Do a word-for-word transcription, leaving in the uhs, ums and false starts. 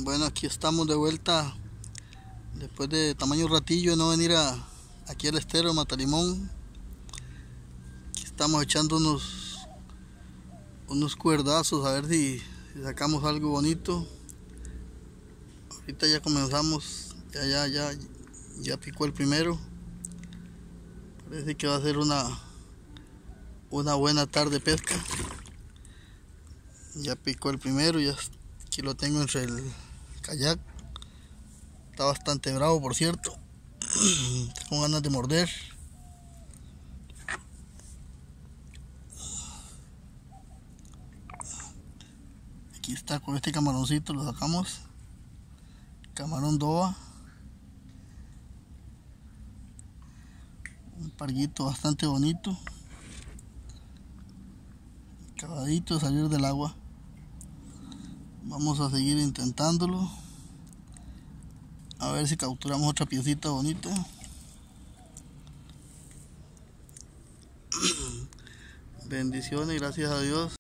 Bueno, aquí estamos de vuelta después de tamaño ratillo de no venir a, aquí al estero de Matalimón. Aquí estamos echando unos unos cuerdazos a ver si, si sacamos algo bonito. Ahorita ya comenzamos, ya ya ya ya picó el primero. Parece que va a ser una una buena tarde de pesca. Ya picó el primero, ya aquí lo tengo entre el kayak. Está bastante bravo, por cierto. Está con ganas de morder. Aquí está con este camaroncito, lo sacamos. Camarón doa. Un parguito bastante bonito. Acabadito de salir del agua. Vamos a seguir intentándolo. A ver si capturamos otra piecita bonita. Bendiciones, gracias a Dios.